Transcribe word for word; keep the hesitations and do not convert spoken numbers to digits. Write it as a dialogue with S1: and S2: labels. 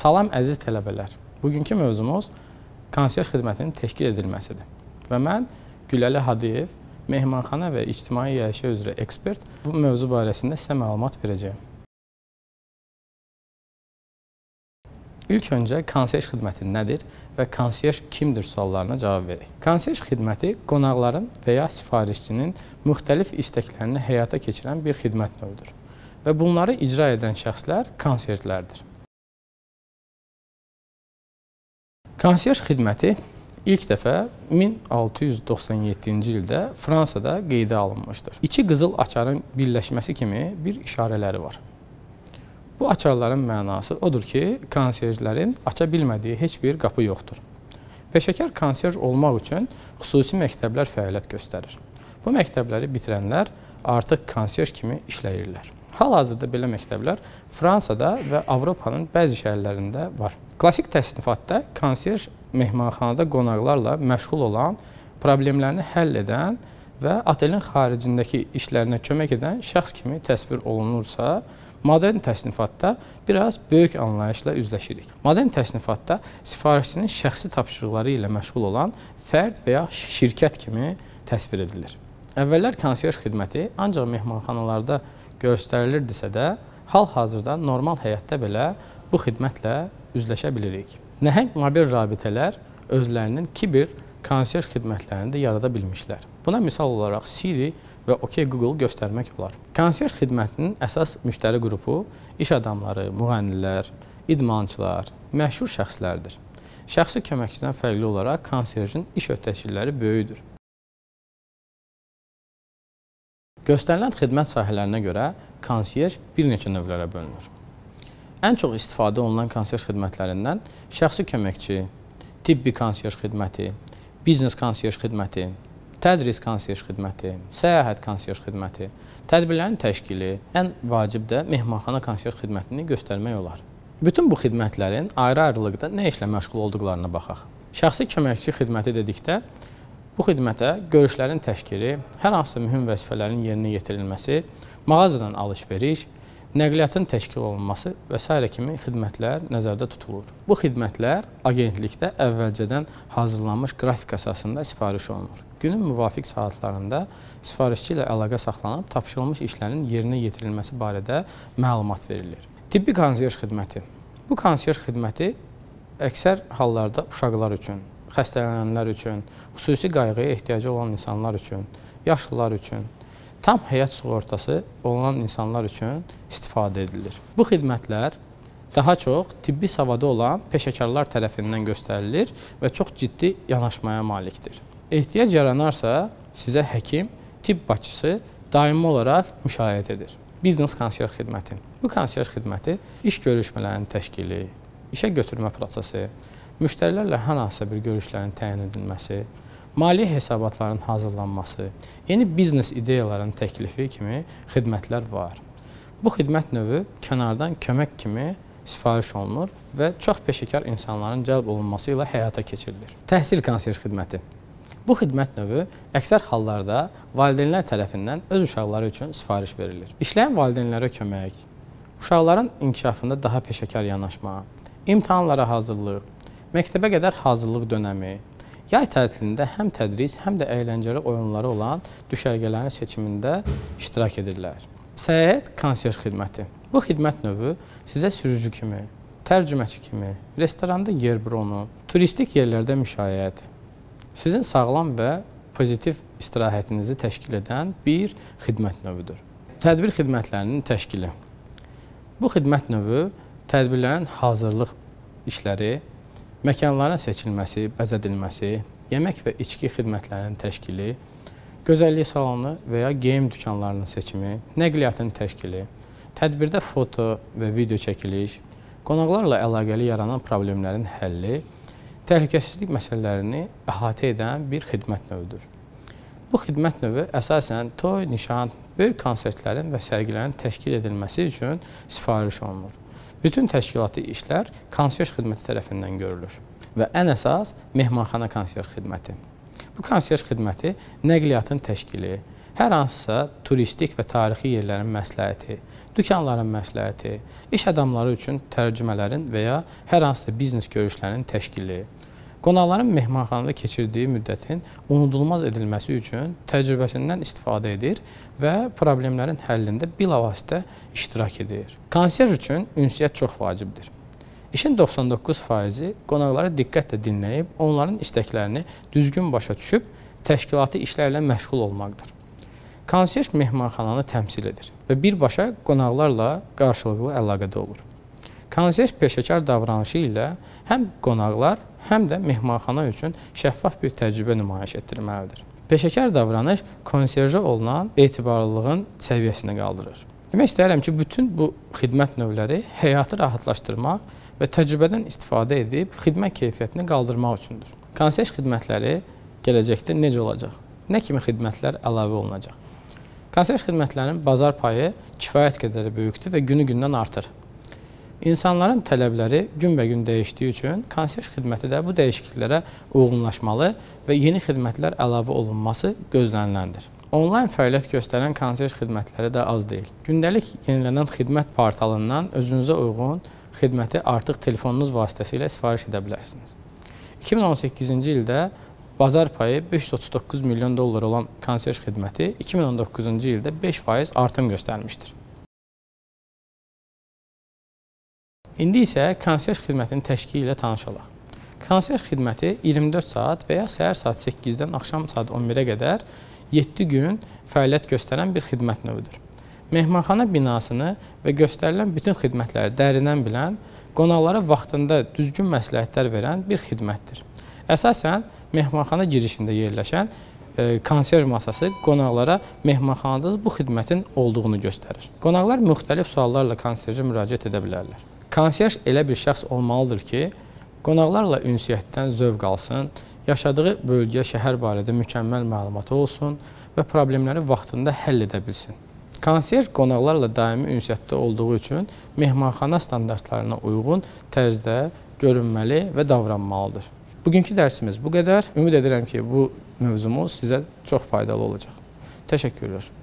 S1: Salam əziz tələbələr. Bugünkü mövzumuz konsyerj xidmətinin təşkil edilməsidir. Və mən Güləli Hadiyev, mehmanxana və ictimai əyləşə üzrə ekspert bu mövzu barəsində sizə məlumat verəcəyim. İlk öncə konsyerj xidməti nədir və konsyerj kimdir suallarına cavab verək. Konsyerj xidməti qonaqların və ya sifarişçinin müxtəlif istəklərini həyata keçirən bir xidmət növüdür və bunları icra edən şəxslər konsyerjlərdir. Konsyerj xidməti ilk dəfə min altı yüz doxsan yeddinci ildə Fransada qeydə alınmışdır. İki qızıl açarın birləşməsi kimi bir işarələri var. Bu açarların mənası odur ki, konsyerjlərin aça bilmədiyi heç bir qapı yoxdur. Peşəkar konsyerj olmaq üçün xüsusi məktəblər fəaliyyət göstərir. Bu məktəbləri bitirənlər artıq konsyerj kimi işləyirlər. Hal-hazırda belə məktəblər Fransada və Avropanın bəzi şəhərlərində var. Klassik təsnifatda konsyerj mehmanxanada qonaqlarla məşğul olan, problemlərini həll edən və otelin xaricindəki işlərinə kömək edən şəxs kimi təsvir olunursa, modern təsnifatda biraz böyük anlayışla üzləşirik. Modern təsnifatda sifarişçinin şəxsi tapşırıqları ilə məşğul olan fərd və ya şirkət kimi təsvir edilir. Əvvəllər konsyerj xidməti ancaq mehmanxanalarda göstərilirdisə də, hal-hazırda normal həyatda belə bu xidmətlə üzləşə bilirik. Nəhəng mobil rabitələr özlərinin kiber konsyerj xidmətlərini də yarada bilmişlər. Buna misal olaraq Siri və OK Google göstərmək olar. Konsyerj xidmətinin əsas müştəri qrupu iş adamları, müğənnilər, idmançılar, məşhur şəxslərdir. Şəxsi köməkçidən fərqli olaraq konsyerjin iş öhdəçilikləri böyükdür. Göstərilən xidmət sahələrinə görə konsyerj bir neçə növlərə bölünür. Ən çox istifadə olunan konsyerj xidmətlərindən şəxsi köməkçi, tibbi konsyerj xidməti, biznes konsyerj xidməti, tədris konsyerj xidməti, səyahət konsyerj xidməti, tədbirlərin təşkili, ən vacib də mehmanxana konsyerj xidmətini göstərmək olar. Bütün bu xidmətlərin ayrı-ayrılıqda nə işlə məşğul olduqlarına baxaq. Şəxsi köməkçi xidməti dedikdə, bu xidmətə görüşlərin təşkili, hər hansı mühüm vəzifələrin yerinə yetirilməsi, mağazadan alış-veriş, nəqliyyatın təşkil olunması və s. kimi xidmətlər nəzərdə tutulur. Bu xidmətlər agentlikdə əvvəlcədən hazırlanmış qrafik əsasında sifariş olunur. Günün müvafiq saatlarında sifarişçi ilə əlaqə saxlanıb tapşırılmış işlərin yerinə yetirilməsi barədə məlumat verilir. Tibbi konsyerj xidməti. Bu konsyerj xidməti əksər hallarda uşaqlar üçün, xəstələnənlər üçün, xüsusi qayğıya ehtiyacı olan insanlar üçün, yaşlılar üçün, tam həyat sığortası olunan insanlar üçün istifadə edilir. Bu xidmətlər daha çox tibbi savadı olan peşəkarlar tərəfindən göstərilir və çox ciddi yanaşmaya malikdir. Ehtiyac yaranarsa, sizə həkim, tibb başçısı daimi olaraq müşayiət edir. Biznes konsyerj xidməti. Bu konsyerj xidməti iş görüşmələrinin təşkili, işə götürmə prosesi, müştərilərlə hər hansısa bir görüşlərin təyin edilməsi, maliyyə hesabatlarının hazırlanması, yeni biznes ideyaların təklifi kimi xidmətlər var. Bu xidmət növü kənardan kömək kimi sifariş olunur və çox peşəkar insanların cəlb olunması ilə həyata keçirilir. Təhsil konsyerj xidməti. Bu xidmət növü əksər hallarda valideynlər tərəfindən öz uşaqları üçün sifariş verilir. İşləyən valideynlərə kömək, uşaqların inkişafında daha peşəkar yanaşma, imtahanlara hazırlıq, məktəbə qədər hazırlıq dönəmi, yay tətilində həm tədris, həm də əyləncəli oyunları olan düşərgələrin seçimində iştirak edirlər. Səyahət konsyerj xidməti. Bu xidmət növü sizə sürücü kimi, tərcüməçi kimi, restoranda yer bronu, turistik yerlərdə müşayiət, sizin sağlam və pozitiv istirahətinizi təşkil edən bir xidmət növüdür. Tədbir xidmətlərinin təşkili. Bu xidmət növü tədbirlərin hazırlıq işləri, məkanların seçilməsi, bəzədilməsi, yemək və içki xidmətlərinin təşkili, gözəllik salonu və ya geyim dükanlarının seçimi, nəqliyyatın təşkili, tədbirdə foto və video çəkiliş, qonaqlarla əlaqəli yaranan problemlərin həlli, təhlükəsizlik məsələlərini əhatə edən bir xidmət növüdür. Bu xidmət növü əsasən toy, nişan, böyük konsertlərin və sərgilərin təşkil edilməsi üçün sifariş olunur. Bütün təşkilati işlər konsyerj xidməti tərəfindən görülür və ən əsas mehmanxana konsyerj xidməti. Bu konsyerj xidməti nəqliyyatın təşkili, hər hansısa turistik və tarixi yerlərin məsləhəti, dükanların məsləhəti, iş adamları üçün tərcümələrin və ya hər hansısa biznes görüşlərinin təşkili, qonaqların mehmanxanada keçirdiyi müddətin unudulmaz edilməsi üçün təcrübəsindən istifadə edir və problemlərin həllində bilavasitə iştirak edir. Konsyerj üçün ünsiyyət çox vacibdir. İşin doxsan doqquz faizi qonaqları diqqətlə dinləyib, onların istəklərini düzgün başa düşüb, təşkilati işlərlə məşğul olmaqdır. Konsyerj mehmanxananı təmsil edir və birbaşa qonaqlarla qarşılıqlı əlaqədə olur. Konsyerj peşəkar davranışı ilə həm qonaqlar, həm də mehmanxana üçün şəffaf bir təcrübə nümayiş etdirməlidir. Peşəkar davranış konsyerjə olunan etibarlılığın səviyyəsini qaldırır. Demək istəyirəm ki, bütün bu xidmət növləri həyatı rahatlaşdırmaq və təcrübədən istifadə edib xidmət keyfiyyətini qaldırmaq üçündür. Konsyerj xidmətləri gələcəkdə necə olacaq? Nə kimi xidmətlər əlavə olunacaq? Konsyerj xidmətlərinin bazar payı kifayət qədər böyükdür və günü-gündən artır. İnsanların tələbləri günbəgün dəyişdiyi üçün konsyerj xidməti də bu dəyişikliklərə uyğunlaşmalı və yeni xidmətlər əlavə olunması gözləniləndir. Onlayn fəaliyyət göstərən konsyerj xidmətləri də az deyil. Gündəlik yenilənən xidmət portalından özünüzə uyğun xidməti artıq telefonunuz vasitəsilə sifariş edə bilərsiniz. iki min on səkkizinci ildə bazar payı beş yüz otuz doqquz milyon dollar olan konsyerj xidməti iki min on doqquzuncu ildə beş faiz artım göstərmişdir. İndi isə konsyerj xidmətinin təşkili ilə tanış olaq. Konsyerj xidməti iyirmi dörd saat və ya səhər saat səkkizdən axşam saat on birə qədər yeddi gün fəaliyyət göstərən bir xidmət növüdür. Mehmanxana binasını və göstərilən bütün xidmətləri dərindən bilən, qonaqlara vaxtında düzgün məsləhətlər verən bir xidmətdir. Əsasən, mehmanxana girişində yerləşən e, konsyerj masası qonaqlara mehmanxanada bu xidmətin olduğunu göstərir. Qonaqlar müxtəlif suallarla konsyerjə müraciət edə bilərlər. Konsyerj elə bir şəxs olmalıdır ki, qonaqlarla ünsiyyətdən zövq alsın, yaşadığı bölgə, şəhər barədə mükəmməl məlumatı olsun və problemləri vaxtında həll edə bilsin. Konsyerj qonaqlarla daimi ünsiyyətdə olduğu üçün mehmanxana standartlarına uyğun tərzdə görünməli və davranmalıdır. Bugünkü dərsimiz bu qədər. Ümid edirəm ki, bu mövzumuz sizə çox faydalı olacaq. Təşəkkürlər.